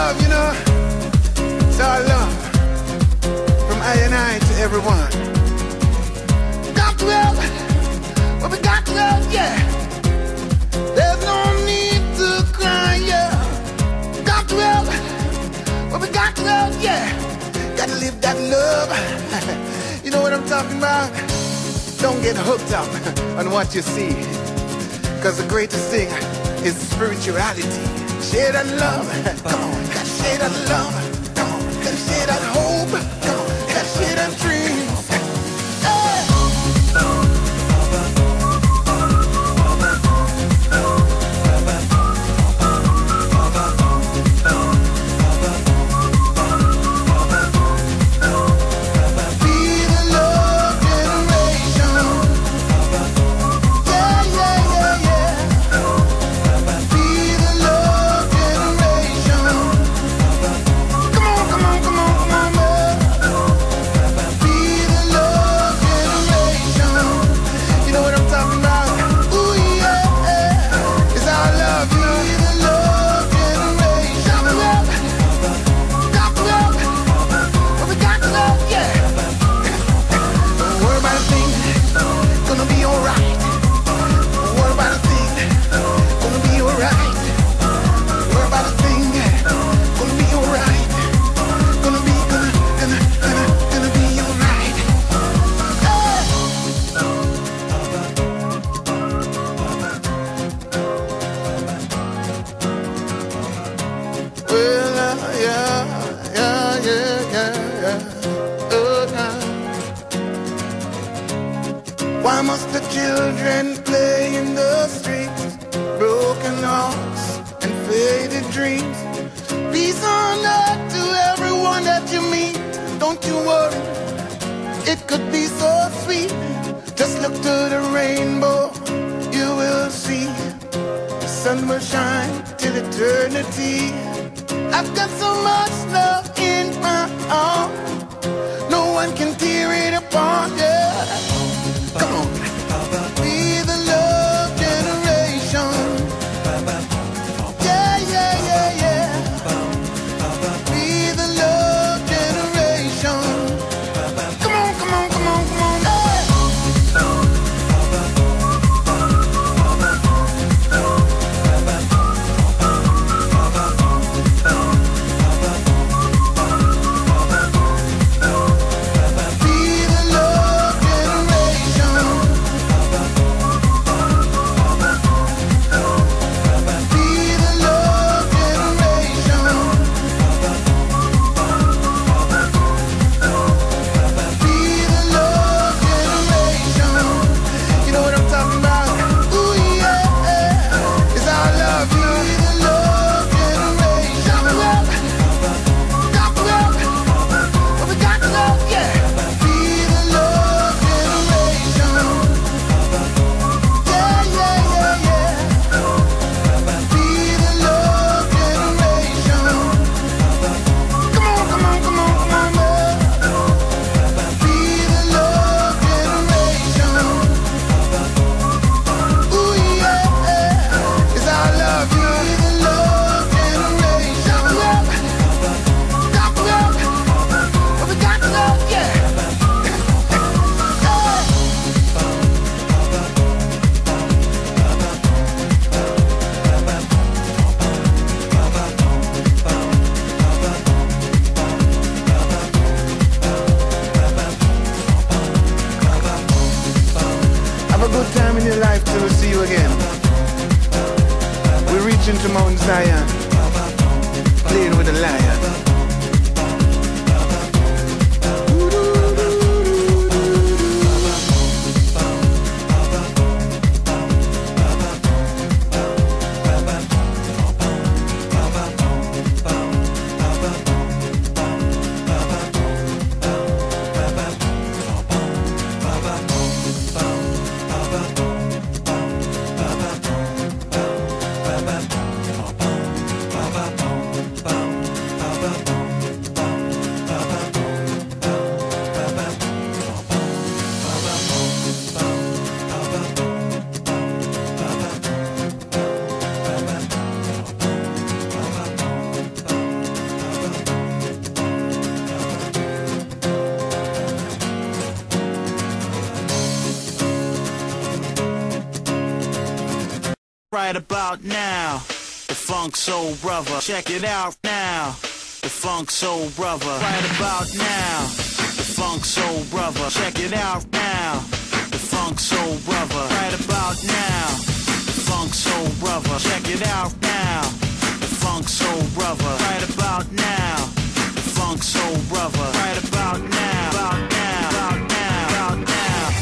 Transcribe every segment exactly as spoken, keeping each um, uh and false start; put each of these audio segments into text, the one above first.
love, you know. It's our love. From I and I to everyone. Got to love. Well, we got to love, yeah. There's no need to cry, yeah. Got to love. Well, we got to love, yeah. Gotta live that love. You know what I'm talking about? Don't get hooked up on what you see. Cause the greatest thing is spirituality. Share that love. Come on. Gotta share that love. Come on. Gotta share that hope. Come on. Gotta share that dreams. Why must the children play in the streets? Broken hearts and faded dreams. Peace on earth to everyone that you meet. Don't you worry, it could be so sweet. Just look to the rainbow, you will see. The sun will shine till eternity. I've got so much love in my heart, no one can tear it apart, yeah. Come on, be the love generation. Yeah, yeah, yeah, yeah. Be the love generation. Come on, come on, come on, come on. Hey. right about now. The Funk Soul Brother, check it out now. The Funk Soul Brother, right about now. The Funk Soul Brother, check it out now. The Funk Soul Brother, right about now. The Funk Soul Brother, check it out now. The Funk Soul Brother, right about now. The Funk Soul Brother, right about now. About now, about now, about now.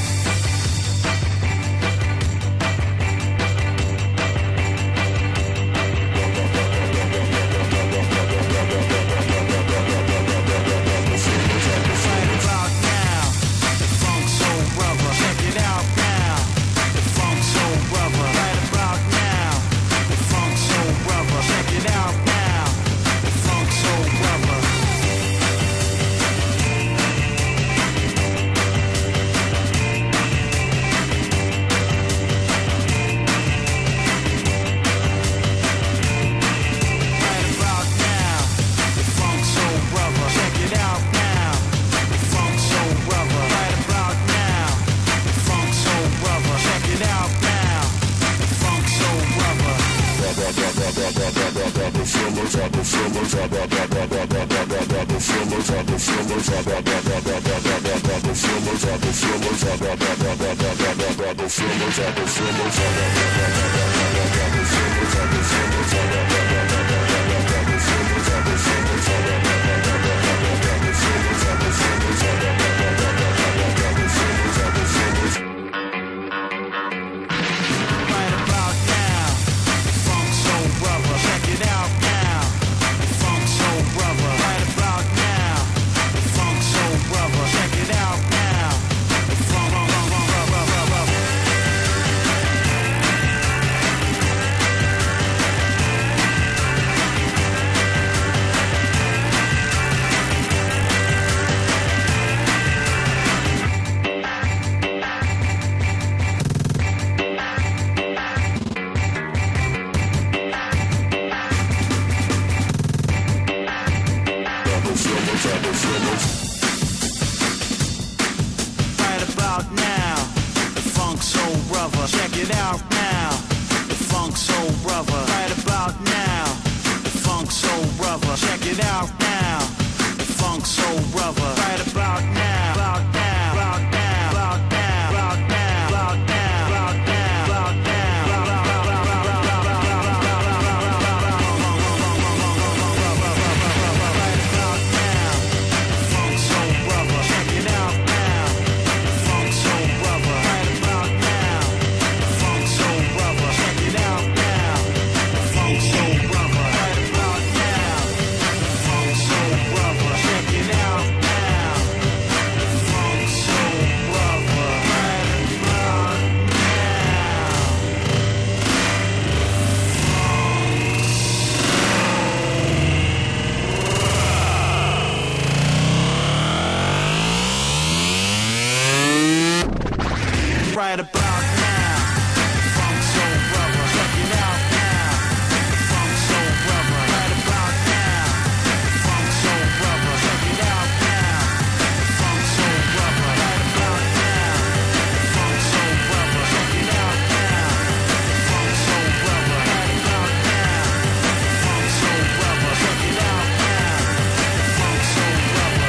Right about now, the Funk Soul Brother, check it out now. The Funk Soul Brother, right about now. The Funk Soul Brother, check it out now. The Funk Soul Brother, right about now. The Funk Soul Brother, check it out now. The Funk Soul Brother, right about now. The Funk Soul Brother, check it out now. The Funk Soul Brother.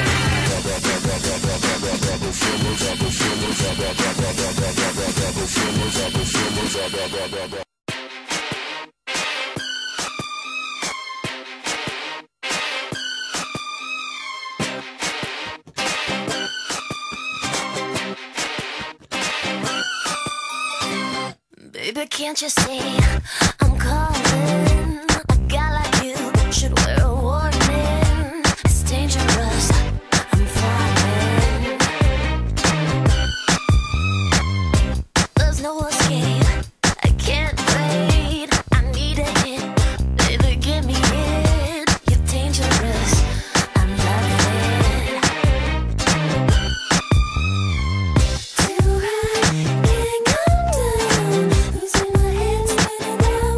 Baby, can't you see I'm calling? A guy like you should wear a warning. It's dangerous, I'm falling. There's no escape, I can't wait. I need a hit, baby, give me it. You're dangerous, I'm loving it. Too high, can't come down. Losing my head, spinning round.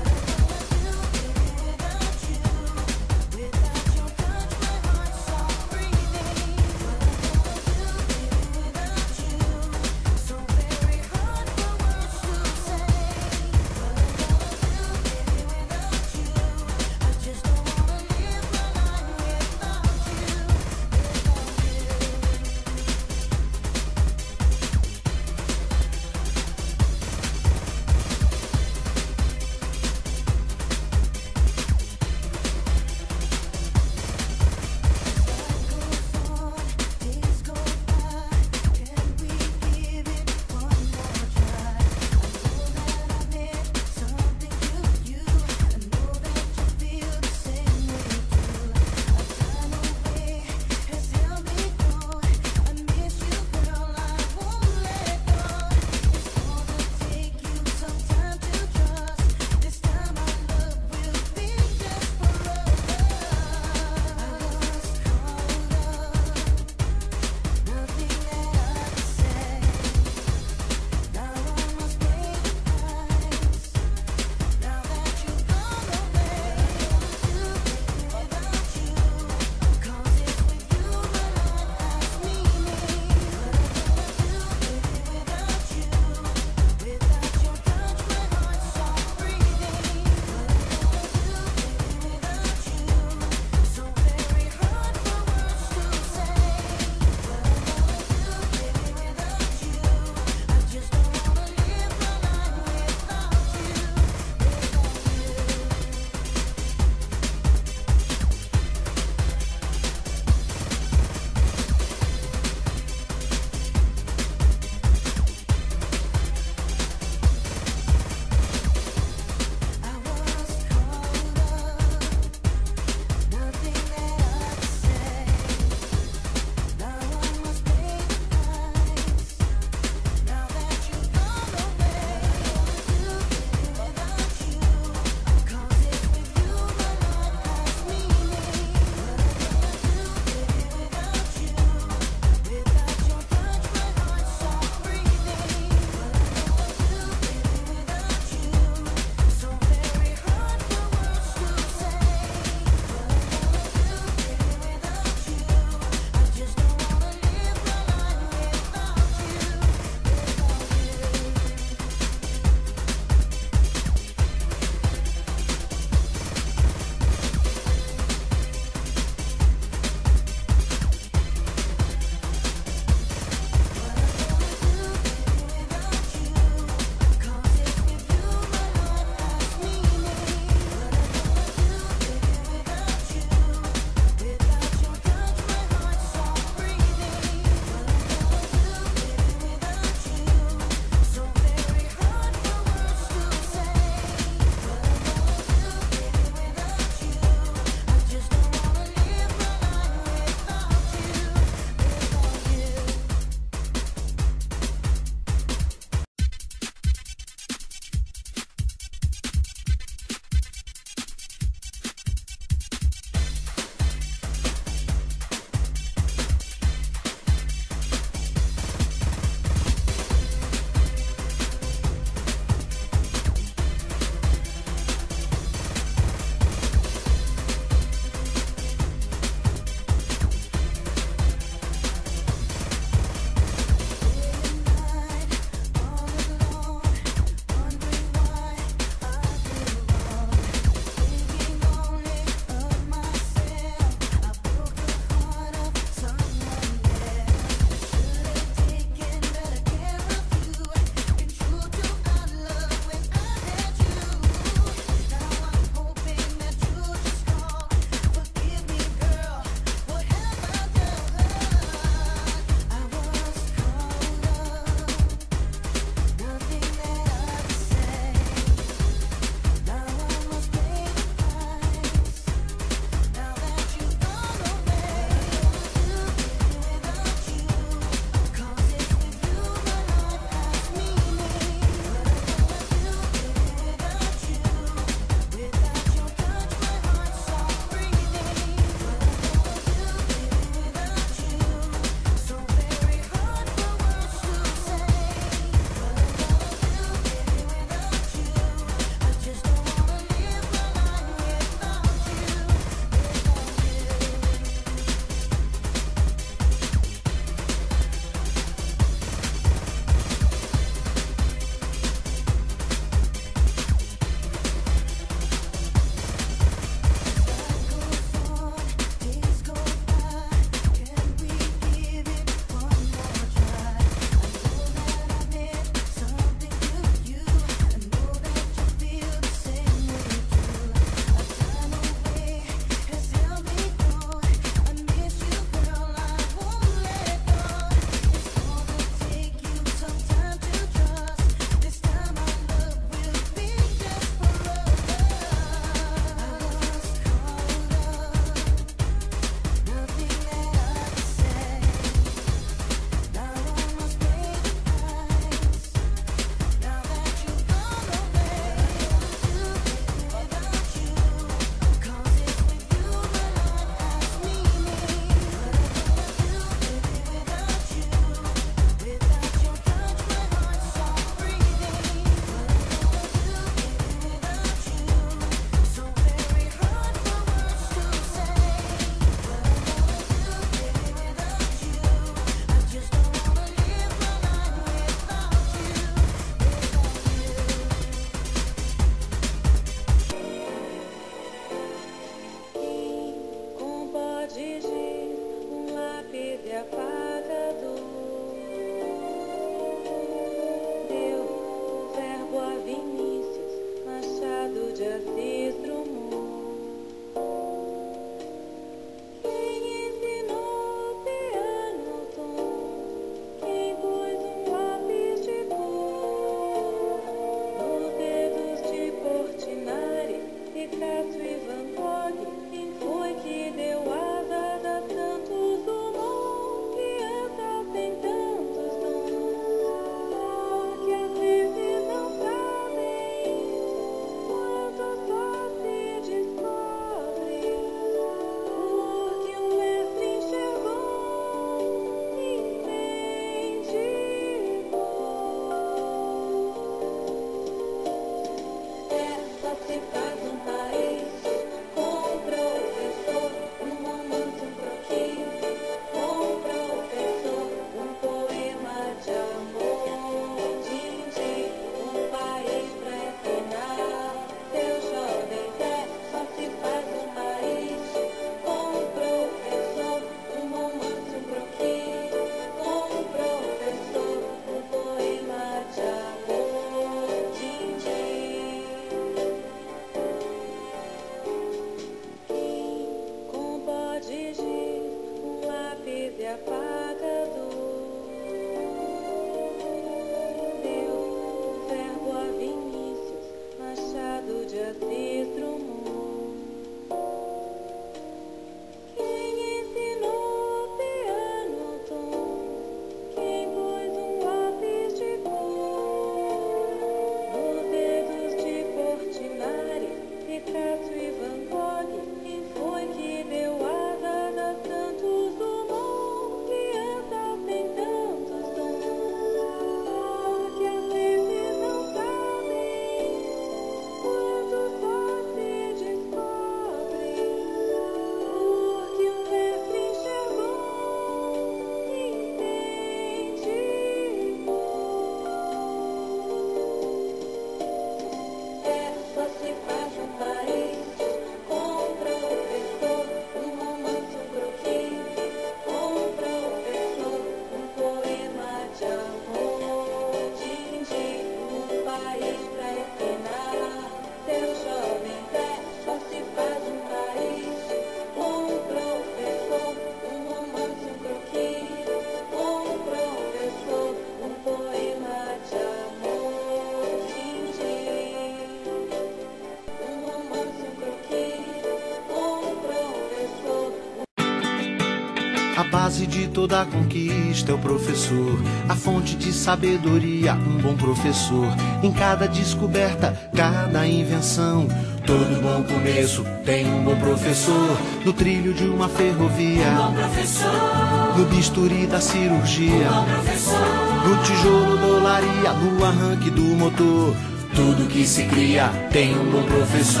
A base de toda conquista é o professor, a fonte de sabedoria, um bom professor. Em cada descoberta, cada invenção, todo bom começo tem um bom professor. No trilho de uma ferrovia, um bom professor. No bisturi da cirurgia, um bom professor. No tijolo da olaria, no arranque do motor, tudo que se cria tem um bom professor.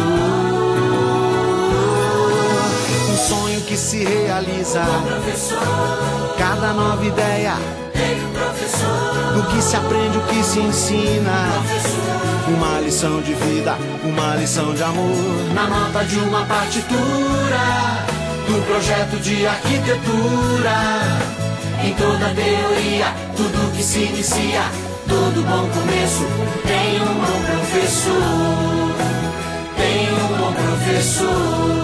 Um sonho que se realiza, um bom professor. Cada nova ideia tem um professor. No que se aprende, o que se ensina, professor. Uma lição de vida, uma lição de amor. Na nota de uma partitura, no projeto de arquitetura, em toda teoria, tudo que se inicia, todo bom começo tem um bom professor. Tem um bom professor.